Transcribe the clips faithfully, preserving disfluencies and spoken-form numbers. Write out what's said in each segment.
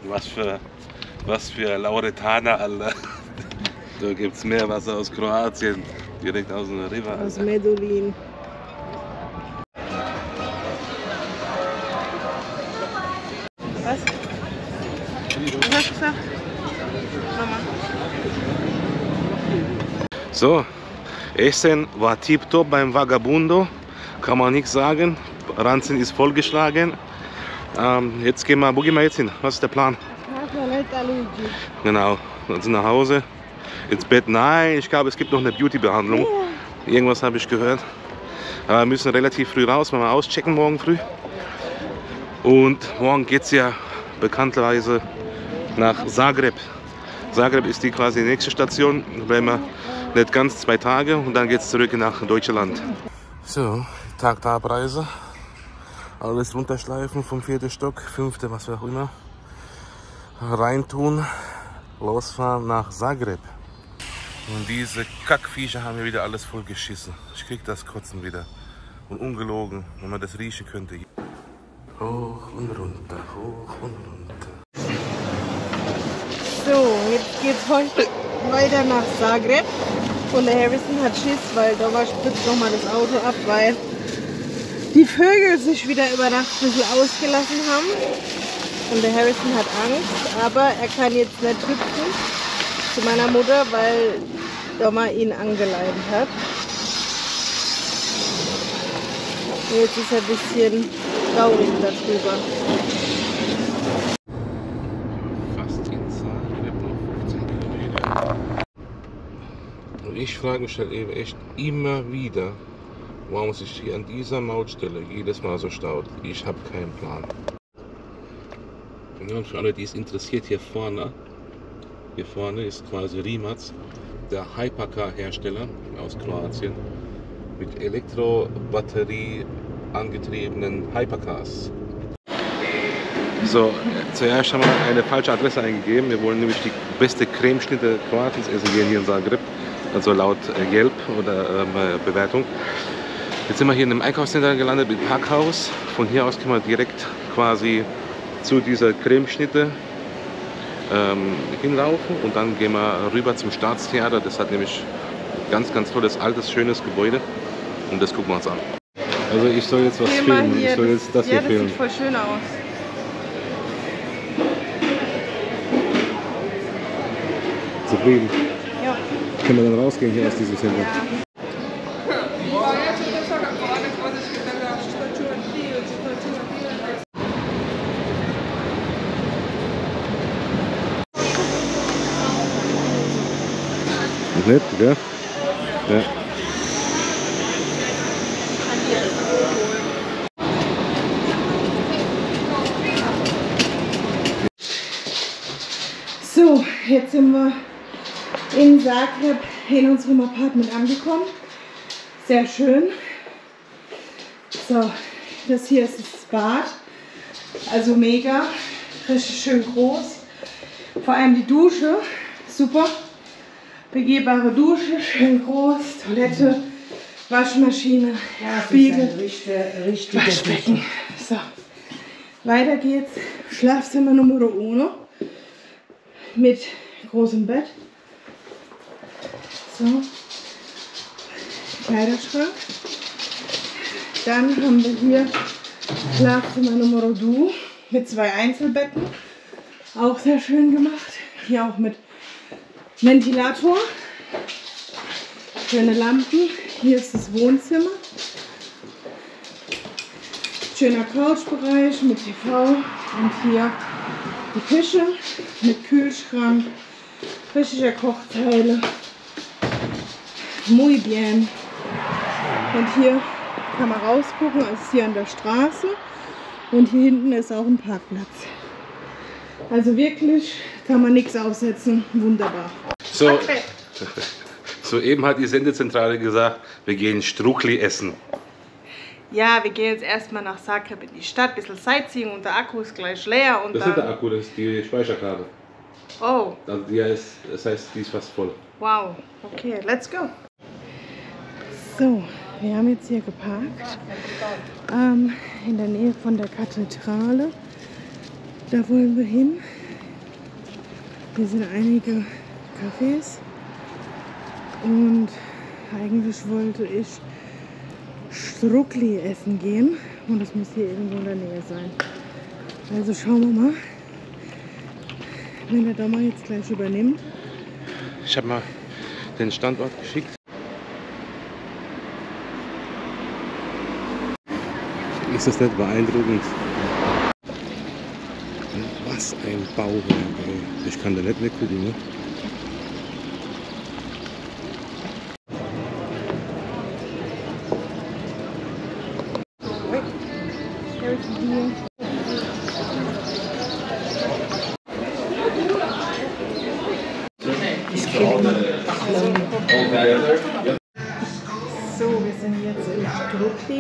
Was für, was für Lauretaner, Alter. Da gibt es Meerwasser aus Kroatien, direkt aus einer River. Aus Medulin. Was? Was hast du gesagt? Mama. So, Essen war tiptop beim Vagabundo, kann man nichts sagen. Ranzen ist vollgeschlagen. Ähm, jetzt gehen wir, wo gehen wir jetzt hin? Was ist der Plan? Genau, dann sind wir nach Hause, ins Bett. Nein, ich glaube, es gibt noch eine Beauty-Behandlung. Irgendwas habe ich gehört. Aber wir müssen relativ früh raus, wenn wir auschecken morgen früh. Und morgen geht es ja bekannterweise nach Zagreb. Zagreb ist die quasi die nächste Station. Da bleiben wir nicht ganz zwei Tage und dann geht es zurück nach Deutschland. So, Tag der Abreise. Alles runterschleifen vom vierten Stock, fünfte, was auch immer. Reintun, losfahren nach Zagreb. Und diese Kackviecher haben mir wieder alles voll geschissen. Ich krieg das Kotzen wieder. Und ungelogen, wenn man das riechen könnte. Hoch und runter, hoch und runter. So, jetzt geht's heute weiter nach Zagreb. Und der Harrison hat Schiss, weil Doma spritzt nochmal das Auto ab, weil die Vögel sich wieder über Nacht ein bisschen ausgelassen haben. Und der Harrison hat Angst, aber er kann jetzt nicht hüpfen zu meiner Mutter, weil Doma ihn angeleitet hat. Und jetzt ist er ein bisschen traurig darüber. Fast in Zagreb, noch fünfzehn Kilometer. Und ich frage mich halt eben echt immer wieder, warum sich hier an dieser Mautstelle jedes Mal so staut. Ich habe keinen Plan. Ja, und für alle, die es interessiert, hier vorne, hier vorne ist quasi Rimac, der Hypercar-Hersteller aus Kroatien, mit Elektrobatterie angetriebenen Hypercars. So, zuerst haben wir eine falsche Adresse eingegeben. Wir wollen nämlich die beste Cremeschnitte Kroatiens essen gehen hier in Zagreb, also laut Yelp oder äh, Bewertung. Jetzt sind wir hier in einem Einkaufscenter gelandet mit Parkhaus. Von hier aus können wir direkt quasi zu dieser Cremeschnitte ähm, hinlaufen und dann gehen wir rüber zum Staatstheater. Das hat nämlich ein ganz, ganz tolles, altes, schönes Gebäude und das gucken wir uns an. Also ich soll jetzt was Geh filmen, hier, ich soll jetzt das ja, hier das filmen. Sieht voll schön aus. Zufrieden? Ja. Können wir dann rausgehen hier aus diesem Center? Ja. Nett, gell? Ja. So, jetzt sind wir in Zagreb in unserem Apartment angekommen. Sehr schön. So, das hier ist das Bad. Also mega, richtig schön groß. Vor allem die Dusche, super. Begehbare Dusche, schön groß, Toilette, Waschmaschine, ja, Spiegel, richtige Waschbecken. So, weiter geht's. Schlafzimmer Nummer uno mit großem Bett. So, Kleiderschrank. Dann haben wir hier Schlafzimmer Nummer zwei mit zwei Einzelbetten. Auch sehr schön gemacht. Hier auch mit Ventilator, schöne Lampen, hier ist das Wohnzimmer, schöner Couchbereich mit T V und hier die Küche mit Kühlschrank, richtiger Kochzeile, muy bien. Und hier kann man rausgucken, es ist hier an der Straße und hier hinten ist auch ein Parkplatz. Also wirklich kann man nichts aussetzen, wunderbar. So, Okay. soeben hat die Sendezentrale gesagt, wir gehen Strukli essen. Ja, wir gehen jetzt erstmal nach Zagreb in die Stadt, ein bisschen Sightseeing und der Akku ist gleich leer. Und Das ist dann... nicht der Akku, das ist die Speicherkarte. Oh, Also die ist, das heißt, die ist fast voll. wow. Okay, let's go. So, wir haben jetzt hier geparkt, ähm, in der Nähe von der Kathedrale. Da wollen wir hin. Hier sind einige Cafés und eigentlich wollte ich Strukli essen gehen und das muss hier irgendwo in der Nähe sein. Also schauen wir mal, wenn der Dommer jetzt gleich übernimmt. Ich habe mal den Standort geschickt. Ist das nicht beeindruckend? Was ein Bauwerk, ey. Ich kann da nicht weggucken, ne? So, wir sind jetzt im Strukli.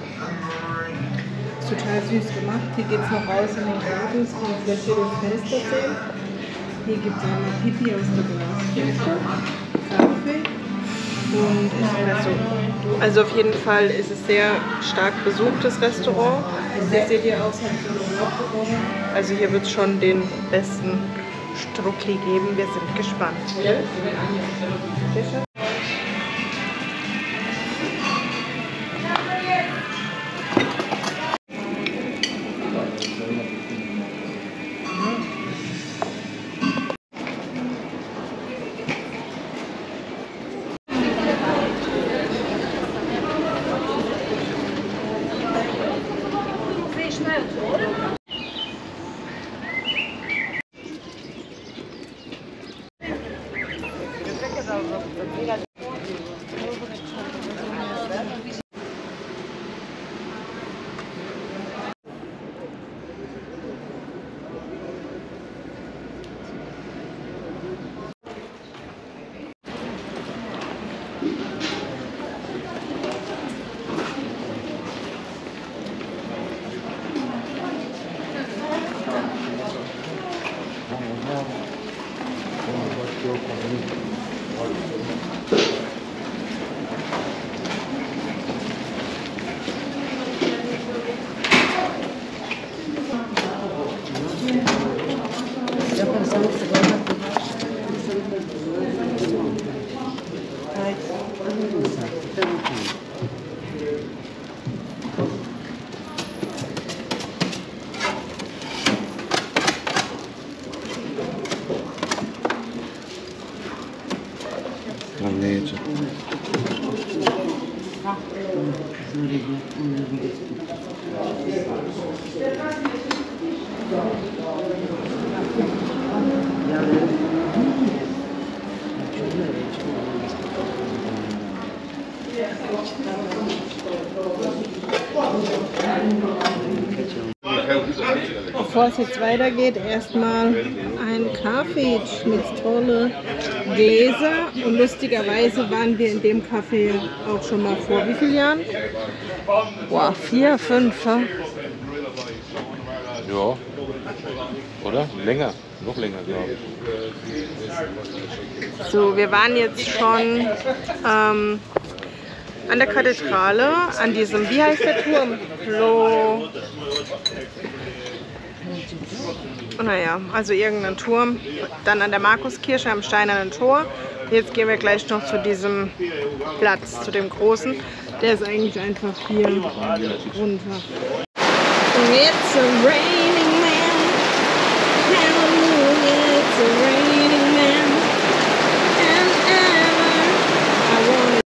Ist total süß gemacht. Hier geht es noch raus in den Garten. Das kann man vielleicht hier durchs Fenster sehen. Hier gibt es einmal Pipi aus der Glaskiste, Kaffee und Espresso. Also auf jeden Fall ist es sehr stark besuchtes Restaurant. Das seht ihr aus. Also hier wird es schon den besten Strukli geben. Wir sind gespannt. Bevor es jetzt weitergeht, erstmal ein Kaffee mit tolle Gläser. Und lustigerweise waren wir in dem Café auch schon mal vor wie vielen Jahren? Boah, vier, fünf. Ja, Ja. Oder? Länger. Noch länger, glaube ich. so, wir waren jetzt schon ähm, an der Kathedrale, an diesem, wie heißt der Turm? Lo Naja, also irgendein Turm. Dann an der Markuskirche am Steinernen Tor. Jetzt gehen wir gleich noch zu diesem Platz, zu dem großen. Der ist eigentlich einfach hier runter. It's a raining man. Hallelujah, it's a raining man. And ever I want it.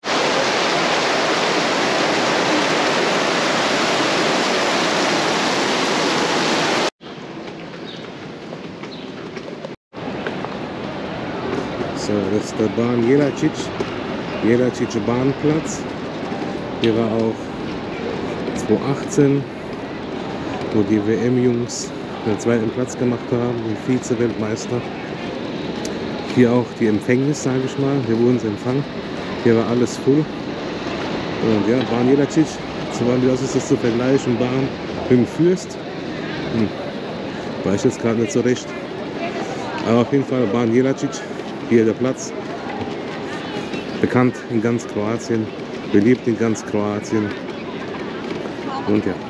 So, das ist der Bahn Jelačić, Jelačić Bahnplatz. Hier war auch zweitausendachtzehn, wo die W M-Jungs den zweiten Platz gemacht haben, die Vize-Weltmeister. Hier auch die Empfängnis, sage ich mal. Hier wurden sie empfangen. Hier war alles voll. Und ja, Bahn Jelačić, so wie das ist das zu vergleichen, Bahn mit dem Fürst. Hm. Weiß ich jetzt gerade nicht so recht. Aber auf jeden Fall Bahn Jelačić. Hier der Platz, bekannt in ganz Kroatien, beliebt in ganz Kroatien und ja.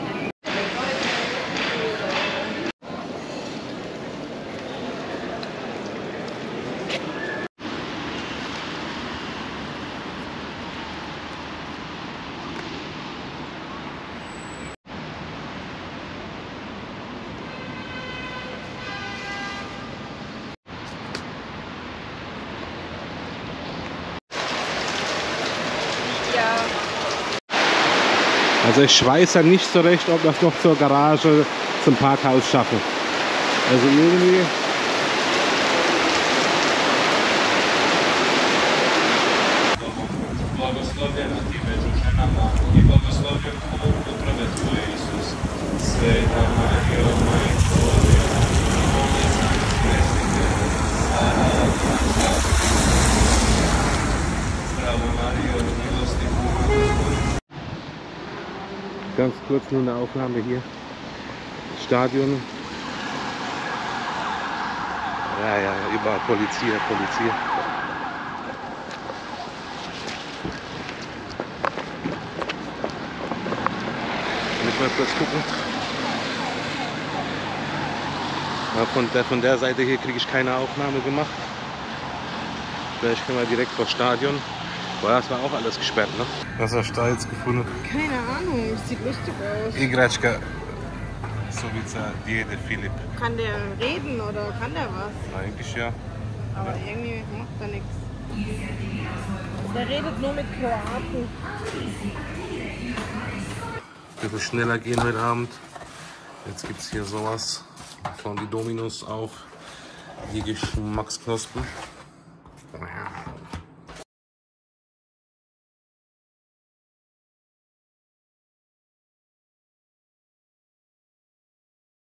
Also ich weiß ja nicht so recht, ob wir es noch zur Garage, zum Parkhaus schaffen. Also irgendwie... Ganz kurz nur eine Aufnahme hier. Stadion. Ja, ja, überall Polizei, Polizei. Muss mal kurz gucken. Ja, von, der, von der Seite hier kriege ich keine Aufnahme gemacht. Vielleicht können wir direkt vor Stadion. Boah, das war auch alles gesperrt, ne? Was hast du da jetzt gefunden? Keine Ahnung, sieht lustig aus. Igračka. Sovica, Dede, Philipp. Kann der reden oder kann der was? Eigentlich ja. Aber irgendwie macht er nichts. Der redet nur mit Kroaten. Ein bisschen schneller gehen heute Abend. Jetzt gibt es hier sowas. Von die Dominos auf. Die Geschmacksknospen.